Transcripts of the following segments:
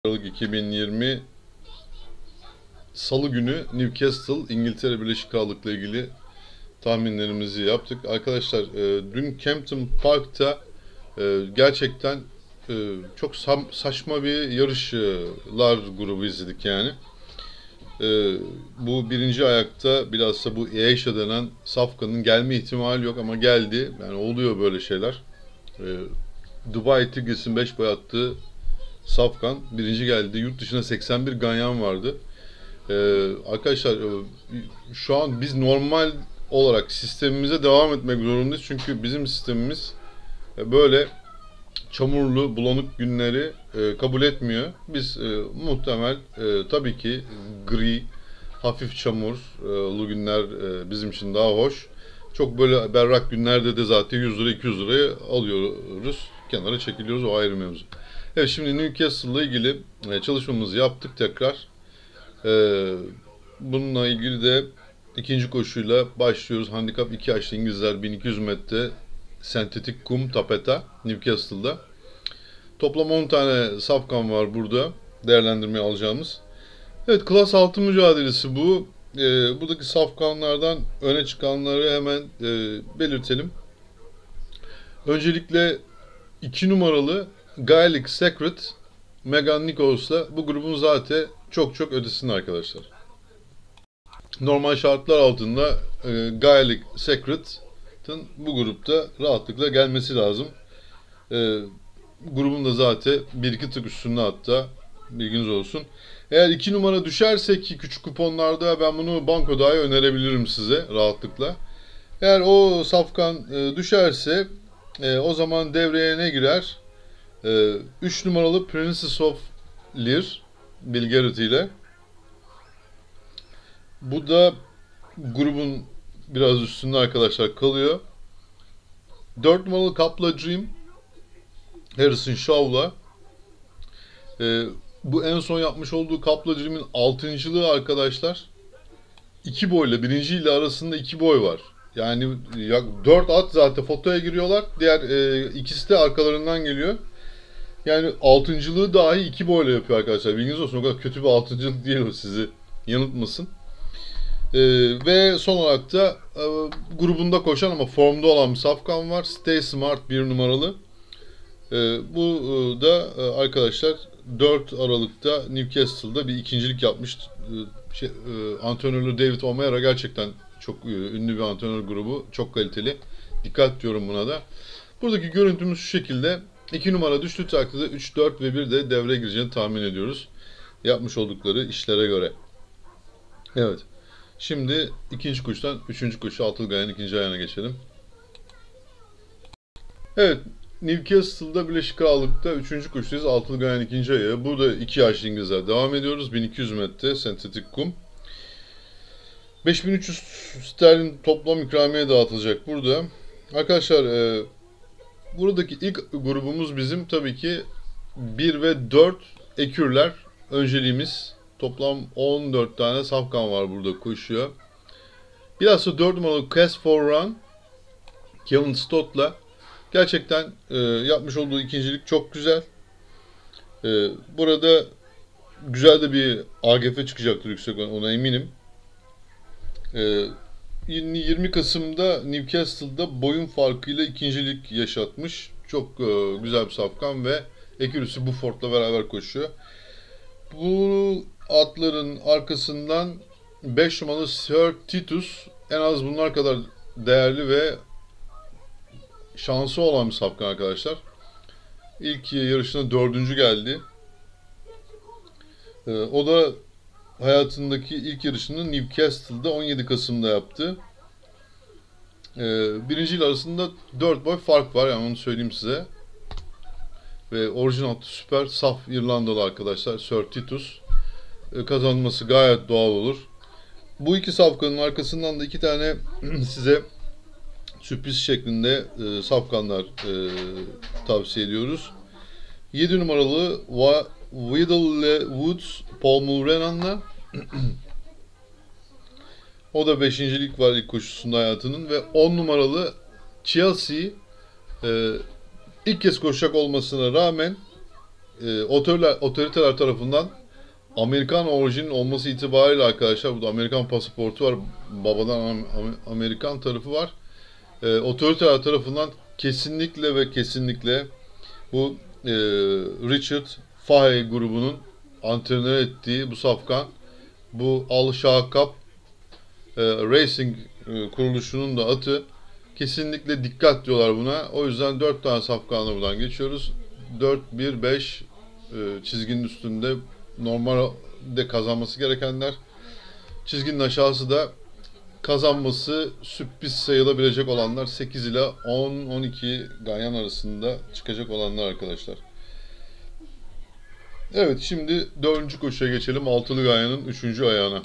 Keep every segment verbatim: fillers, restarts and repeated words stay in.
Aralık iki bin yirmi Salı günü Newcastle, İngiltere Birleşik Krallık'la ilgili tahminlerimizi yaptık. Arkadaşlar e, dün Kempton Park'ta e, gerçekten e, çok saçma bir yarışlar grubu izledik yani. E, bu birinci ayakta bilhassa bu Eysha denen safkanın gelme ihtimali yok ama geldi. Yani oluyor böyle şeyler. E, Dubai Tigres'in beş boy attığı Safkan birinci geldi. Yurt dışında seksen bir ganyan vardı. Ee, arkadaşlar şu an biz normal olarak sistemimize devam etmek zorundayız. Çünkü bizim sistemimiz böyle çamurlu, bulanık günleri e, kabul etmiyor. Biz e, muhtemel e, tabii ki gri, hafif çamurlu günler e, bizim için daha hoş. Çok böyle berrak günlerde de zaten yüz lira iki yüz liraya alıyoruz. Kenara çekiliyoruz, o ayrı mevzu. Evet, şimdi Newcastle'la ilgili çalışmamızı yaptık tekrar. Ee, bununla ilgili de ikinci koşuyla başlıyoruz. Handikap iki yaşlı İngilizler bin iki yüz metre sentetik kum tapeta Newcastle'da. Toplam on tane safkan var burada değerlendirmeye alacağımız. Evet, klas altı mücadelesi bu. Ee, buradaki safkanlardan öne çıkanları hemen e, belirtelim. Öncelikle iki numaralı Gaelic Secret Megan Nichols'la bu grubun zaten çok çok ötesinde arkadaşlar. Normal şartlar altında e, Gaelic Secret'ın bu grupta rahatlıkla gelmesi lazım. E, grubun da zaten bir iki tık üstünde, hatta bilginiz olsun. Eğer iki numara düşerse ki küçük kuponlarda ben bunu banko dahi önerebilirim size rahatlıkla. Eğer o safkan e, düşerse e, o zaman devreye ne girer? üç numaralı Princess of Lear Bill Garrett ile. Bu da grubun biraz üstünde arkadaşlar kalıyor. dört numaralı Kapla Dream Harrison Shaw'la. Ee, bu en son yapmış olduğu Kapla Dream'in altıncılığı arkadaşlar. iki boyla birinci ile arasında iki boy var. Yani dört at zaten fotoya giriyorlar. Diğer e, ikisi de arkalarından geliyor. Yani altıncılığı dahi iki boyla yapıyor arkadaşlar. Bilginiz olsun, o kadar kötü bir altıncılık değil o, sizi yanıltmasın. Ee, ve son olarak da e, grubunda koşan ama formda olan bir safkan var. Stay Smart bir numaralı. Ee, bu e, da e, arkadaşlar dört Aralık'ta Newcastle'da bir ikincilik yapmış. E, şey, e, antrenörü David O'Meara gerçekten çok e, ünlü bir antrenör grubu. Çok kaliteli. Dikkat diyorum buna da. Buradaki görüntümüz şu şekilde. iki numara düştüğü takdirde üç, dört ve bir de devreye gireceğini tahmin ediyoruz. Yapmış oldukları işlere göre. Evet. Şimdi ikinci koşudan üçüncü koşu altılı gayanın ikinci ayağına geçelim. Evet. Newcastle'da Birleşik Krallık'ta üçüncü koşudayız. Altılı gayanın ikinci ayağı. Burada iki yaşlı İngilizler devam ediyoruz. bin iki yüz metre sentetik kum. beş bin üç yüz sterlin toplam ikramiye dağıtılacak burada. Arkadaşlar e, buradaki ilk grubumuz bizim tabii ki bir ve dört ekürler önceliğimiz. Toplam on dört tane safkan var burada koşuyor. Bilhassa dört numaralı Quest for Run Kevin Stott'la gerçekten e, yapmış olduğu ikincilik çok güzel. E, burada güzel de bir A G F çıkacaktır, yüksek ona eminim. E, yirmi Kasım'da Newcastle'da boyun farkıyla ikincilik yaşatmış. Çok e, güzel bir safkan ve ekürüsü Buford'la beraber koşuyor. Bu atların arkasından beş numaralı Sir Titus en az bunlar kadar değerli ve şansı olan bir safkan arkadaşlar. İlk yarışına dördüncü geldi. E, o da hayatındaki ilk yarışını Newcastle'da on yedi Kasım'da yaptı. Ee, birinci ile arasında dört boy fark var, yani onu söyleyeyim size. Ve orijinal süper saf İrlandalı arkadaşlar Sir Titus. Ee, kazanması gayet doğal olur. Bu iki safkanın arkasından da iki tane size sürpriz şeklinde e, safkanlar e, tavsiye ediyoruz. yedi numaralı Whittle Woods Paul Mulrenan'la. O da beşincilik var ilk koşusunda hayatının ve on numaralı Chelsea e, ilk kez koşacak olmasına rağmen e, otoriteler, otoriteler tarafından Amerikan orijinin olması itibariyle arkadaşlar, burada Amerikan pasaportu var, babadan Am- Amerikan tarafı var. E, otoriteler tarafından kesinlikle ve kesinlikle bu e, Richard Fahey grubunun antrenör ettiği bu safkan, bu Al Shaqab e, Racing e, kuruluşunun da atı. Kesinlikle dikkat diyorlar buna. O yüzden dört tane safkanla buradan geçiyoruz. dört bir beş e, çizginin üstünde normalde kazanması gerekenler. Çizginin aşağısı da kazanması sürpriz sayılabilecek olanlar, sekiz ile on on iki ganyan arasında çıkacak olanlar arkadaşlar. Evet, şimdi dördüncü koşuya geçelim. Altılı ganyanın üçüncü ayağına.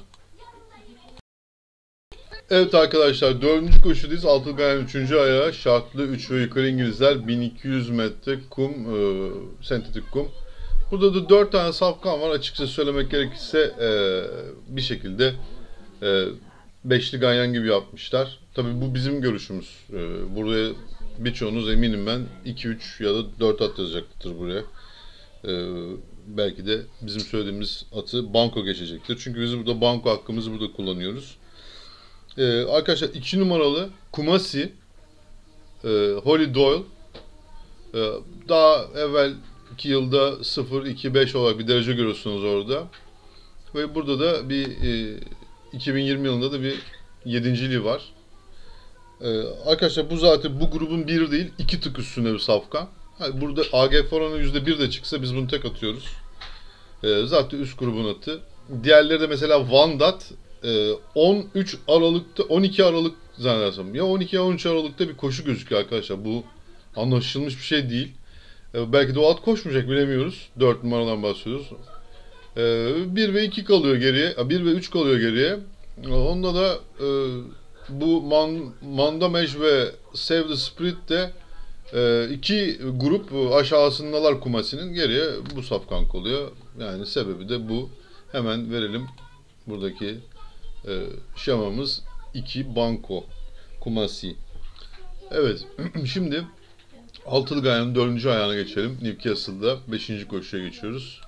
Evet arkadaşlar, dördüncü koşudayız. Altılı ganyanın üçüncü ayağı. Şartlı üç ve yukarı İngilizler. bin iki yüz metre kum, e, sentetik kum. Burada da dört tane safkan var. Açıkça söylemek gerekirse e, bir şekilde e, beşli ganyan gibi yapmışlar. Tabii bu bizim görüşümüz. E, buraya birçoğunuz eminim ben iki üç ya da dört at yazacaktır buraya. E, belki de bizim söylediğimiz atı banko geçecektir. Çünkü biz burada banko hakkımızı burada kullanıyoruz. Ee, arkadaşlar iki numaralı Kumasi e, Holly Doyle e, daha evvel iki yılda sıfır iki beş olarak bir derece görüyorsunuz orada. Ve burada da bir e, iki bin yirmi yılında da bir yedinciliği var. E, arkadaşlar bu zaten bu grubun bir değil iki tık üstünde bir safkan. Yani burada A G F oranı yüzde bir de çıksa biz bunu tek atıyoruz. E, zaten üst grubun atı. Diğerleri de mesela Van Dat on üç Aralık'ta, on iki Aralık zannedersem ya on iki ya on üç Aralık'ta bir koşu gözüküyor arkadaşlar. Bu anlaşılmış bir şey değil. Belki de o at koşmayacak, bilemiyoruz. dört numaradan bahsediyoruz. bir ve iki kalıyor geriye. bir ve üç kalıyor geriye. Onda da bu Man, Mandamej ve Save the Spirit de iki grup aşağısındalar Kumasi'nin, geriye bu safkan kalıyor. Yani sebebi de bu. Hemen verelim buradaki Ee, şemamız iki banko Kumasi. Evet. Şimdi altılı ganyanın dördüncü ayağına geçelim. Newcastle'da beşinci koşuya geçiyoruz.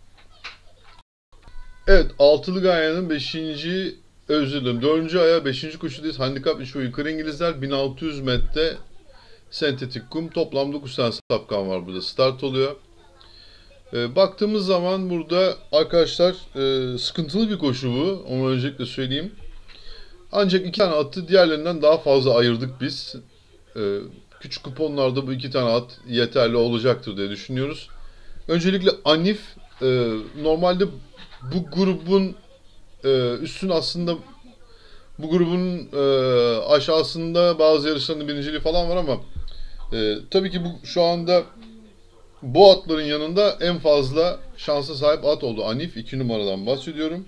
Evet, altılı ganyanın beşinci özür dilerim dördüncü ayağı beşinci koşudayız. Handikap üç ve yukarı İngilizler bin altı yüz metre sentetik kum. Toplam dokuz tane safkan var burada. Start oluyor. E, baktığımız zaman burada arkadaşlar e, sıkıntılı bir koşu bu. Onu öncelikle söyleyeyim. Ancak iki tane atı diğerlerinden daha fazla ayırdık biz. E, küçük kuponlarda bu iki tane at yeterli olacaktır diye düşünüyoruz. Öncelikle Anif e, normalde bu grubun e, üstün aslında bu grubun e, aşağısında bazı yarışların birinciliği falan var ama e, tabii ki bu şu anda bu atların yanında en fazla şansa sahip at oldu. Anif iki numaradan bahsediyorum.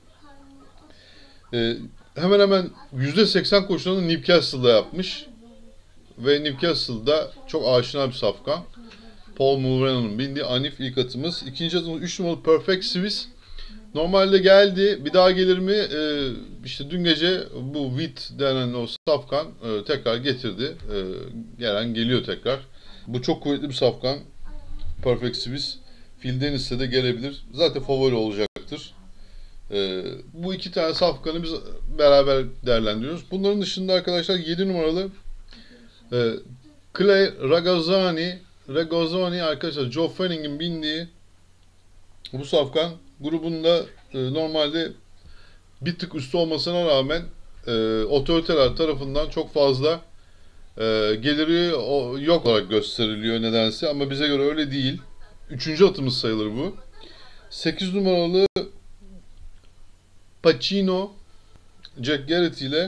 Ee, hemen hemen yüzde seksen koşularını Newcastle'da yapmış. Ve Newcastle'da çok aşina bir safkan. Paul Mulrenan'ın bindiği Anif ilk atımız. İkinci atımız üç numaralı Perfect Swiss. Normalde geldi. Bir daha gelir mi? Ee, işte dün gece bu Witt denen o safkan e, tekrar getirdi. E, gelen geliyor tekrar. Bu çok kuvvetli bir safkan. Perfect Swiss. Phil Dennis'e de gelebilir. Zaten favori olacaktır. Ee, bu iki tane safkanı biz beraber değerlendiriyoruz. Bunların dışında arkadaşlar yedi numaralı e, Clay Ragazzani Ragazzani arkadaşlar Joe Fanning'in bindiği bu safkan grubunda e, normalde bir tık üstü olmasına rağmen e, otoriteler tarafından çok fazla e, geliri o, yok olarak gösteriliyor nedense, ama bize göre öyle değil. Üçüncü atımız sayılır bu. sekiz numaralı Pacino Jack Garrett ile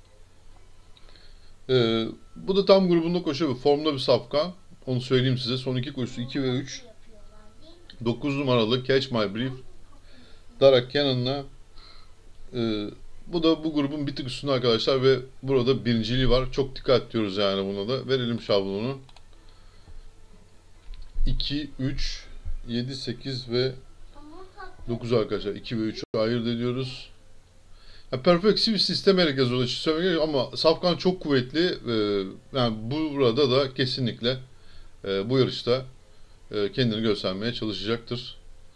e, bu da tam grubunda koşuyor. Formda bir safkan. Onu söyleyeyim size. Son iki koşusu iki ve üç. dokuz numaralı Catch My Brief Darak Cannon'la e, bu da bu grubun bir tık üstünde arkadaşlar ve burada birinciliği var. Çok dikkat diyoruz yani buna da. Verelim şablonu. iki, üç, yedi, sekiz ve dokuz arkadaşlar. iki ve üçü ayırt ediyoruz. Ya Perfect Swiss sistem yazıyorlar için söylemek ama safkan çok kuvvetli. Ee, yani burada da kesinlikle e, bu yarışta e, kendini göstermeye çalışacaktır.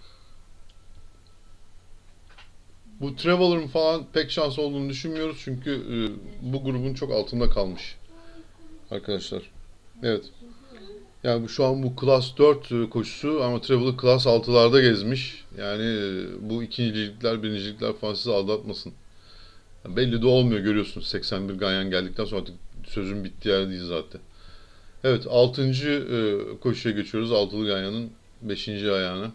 Bu Traveler'ın falan pek şans olduğunu düşünmüyoruz çünkü e, bu grubun çok altında kalmış arkadaşlar. Evet. Yani bu, şu an bu Class dört koşusu ama Traveler Class altılarda gezmiş. Yani e, bu ikincilikler, birincilikler falan sizi aldatmasın. Yani belli de olmuyor, görüyorsunuz. seksen bir ganyan geldikten sonra artık sözün bittiği yerdeyiz zaten. Evet, altıncı E, koşuya geçiyoruz. Altılı ganyanın beşinci ayağına.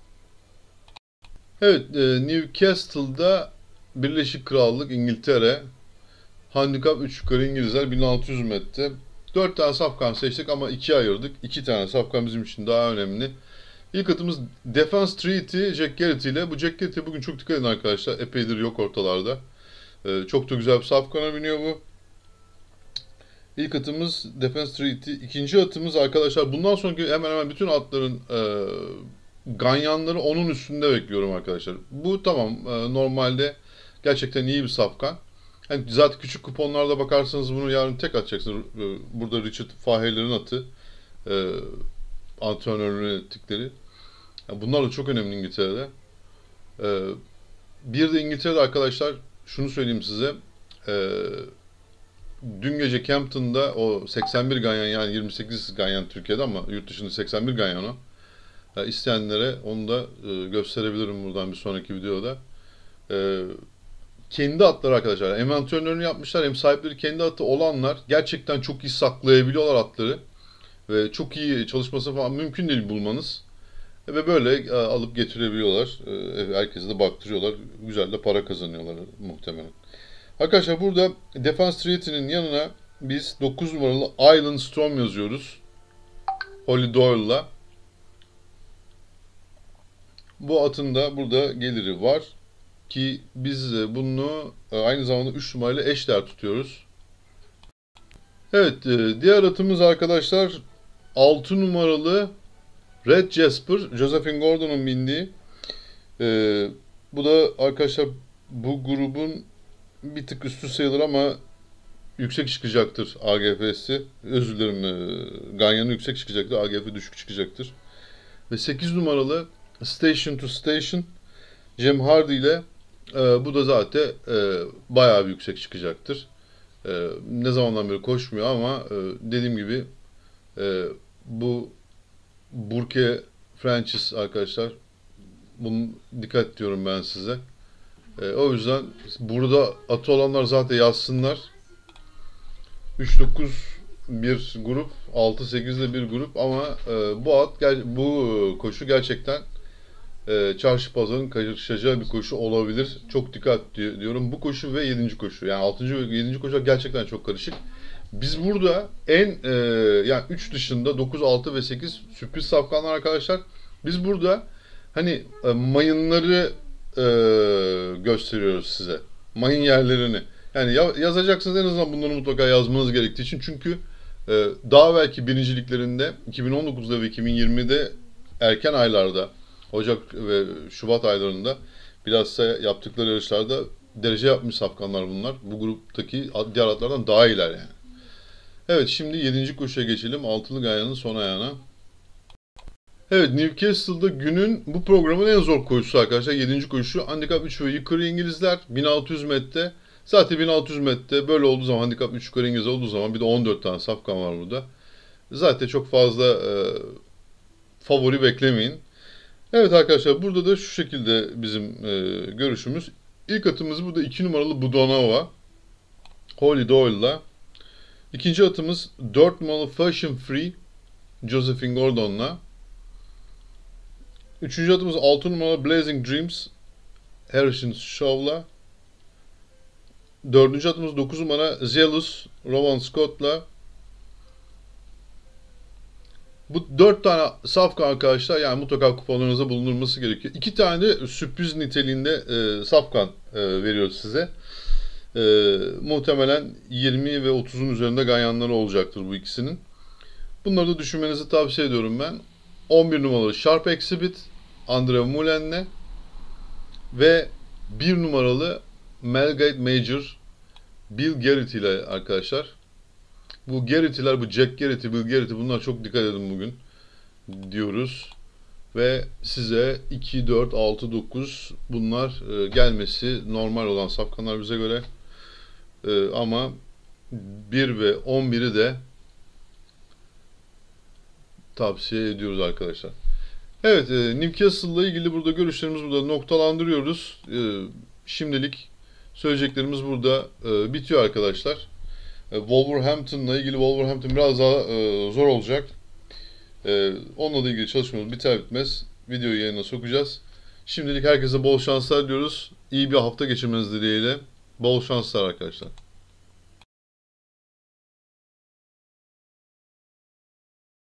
Evet, e, Newcastle'da Birleşik Krallık, İngiltere. Handikap üç yukarı İngilizler bin altı yüz metre. dört tane safkan seçtik ama ikiye ayırdık. iki tane safkan bizim için daha önemli. İlk atımız Defense Treaty Jack Garrett ile. Bu Jack Garrett'e bugün çok dikkat edin arkadaşlar. Epeydir yok ortalarda. Ee, çok da güzel bir safkana biniyor bu. İlk atımız Defense Treaty. İkinci atımız arkadaşlar, bundan sonraki hemen hemen bütün atların e, ganyanları onun üstünde bekliyorum arkadaşlar. Bu tamam, e, normalde gerçekten iyi bir safkan. Yani zaten küçük kuponlarda bakarsanız bunu yarın tek atacaksınız. Burada Richard Faher'lerin atı. E, antrenörlüğünü ettikleri. Yani bunlar da çok önemli İngiltere'de. E, bir de İngiltere'de arkadaşlar şunu söyleyeyim size. E, dün gece Campton'da o seksen bir ganyan, yani yirmi sekiz ganyan Türkiye'de ama yurt dışında seksen bir ganyan o. E, isteyenlere onu da e, gösterebilirim buradan bir sonraki videoda. E, kendi atları arkadaşlar. Hem antrenörünü yapmışlar hem sahipleri kendi atı olanlar gerçekten çok iyi saklayabiliyorlar atları. Ve çok iyi çalışması falan mümkün değil bulmanız. Ve böyle alıp getirebiliyorlar. Herkese de baktırıyorlar. Güzel de para kazanıyorlar muhtemelen. Arkadaşlar burada Defense Treaty'nin yanına biz dokuz numaralı Island Storm yazıyoruz. Holly Doyle'la. Bu atın da burada geliri var. Ki biz bunu aynı zamanda üç numarayla eşdeğer tutuyoruz. Evet, diğer atımız arkadaşlar altı numaralı Red Jasper, Josephine Gordon'un bindiği. Ee, bu da arkadaşlar bu grubun bir tık üstü sayılır ama yüksek çıkacaktır A G F'si. Özür dilerim, e, ganyanı yüksek çıkacaktır, A G F düşük çıkacaktır. Ve sekiz numaralı Station to Station Cem Hardy ile e, bu da zaten e, bayağı bir yüksek çıkacaktır. E, ne zamandan beri koşmuyor ama e, dediğim gibi e, bu Burke Francis arkadaşlar, bunu dikkat diyorum ben size. E, o yüzden burada atı olanlar zaten yazsınlar. üç dokuz bir grup, altı sekizde bir grup ama e, bu at bu koşu gerçekten e, çarşı pazarın karışacağı bir koşu olabilir. Çok dikkat diyorum. Bu koşu ve yedinci koşu. Yani altıncı ve yedinci koşu gerçekten çok karışık. Biz burada en e, yani üç dışında dokuz, altı ve sekiz sürpriz safkanlar arkadaşlar. Biz burada hani e, mayınları e, gösteriyoruz size. Mayın yerlerini. Yani ya, yazacaksınız, en azından bunları mutlaka yazmanız gerektiği için. Çünkü e, daha belki birinciliklerinde iki bin on dokuzda ve iki bin yirmide erken aylarda, Ocak ve Şubat aylarında bilhassa yaptıkları yarışlarda derece yapmış safkanlar bunlar. Bu gruptaki diğer atlardan daha iyiler yani. Evet, şimdi yedinci koşuya geçelim. Altılı ganyanın son ayağına. Evet, Newcastle'da günün bu programın en zor koşusu arkadaşlar. yedinci koşu. Handikap üç ve yukarı İngilizler. bin altı yüz metre. Zaten bin altı yüz metre böyle olduğu zaman, handikap üç yukarı İngilizler olduğu zaman bir de on dört tane safkan var burada. Zaten çok fazla e, favori beklemeyin. Evet arkadaşlar, burada da şu şekilde bizim e, görüşümüz. İlk atımız burada iki numaralı Budonova. Holly Doyle'la. İkinci atımız dört numaralı Fashion Free Josephine Gordon'la. Üçüncü atımız altı numaralı Blazing Dreams Harrison Shaw'la. Dördüncü atımız dokuz numara Zealous Rowan Scott'la. Bu dört tane safkan arkadaşlar, yani mutlaka kuponlarınızda bulundurması gerekiyor. İki tane de sürpriz niteliğinde e, safkan e, veriyoruz size. E, muhtemelen yirmi ve otuzun üzerinde ganyanları olacaktır bu ikisinin. Bunları da düşünmenizi tavsiye ediyorum ben. on bir numaralı Sharp Exhibit Andre Moulin'le ve bir numaralı Melgate Major Bill Garrett ile arkadaşlar. Bu Garrett'ler, bu Jack Garrett'i, Bill Garrett'i, bunlar çok dikkat edin bugün. diyoruz. Ve size iki, dört, altı, dokuz bunlar e, gelmesi normal olan safkanlar bize göre. E, ama bir ve on biri de tavsiye ediyoruz arkadaşlar. Evet, e, Newcastle'la ilgili burada görüşlerimizi burada noktalandırıyoruz. E, şimdilik söyleyeceklerimiz burada e, bitiyor arkadaşlar. E, Wolverhampton'la ilgili Wolverhampton biraz daha e, zor olacak. E, onunla da ilgili çalışmamız biter bitmez videoyu yayına sokacağız. Şimdilik herkese bol şanslar diyoruz. İyi bir hafta geçirmeniz dileğiyle. Bol şanslar arkadaşlar.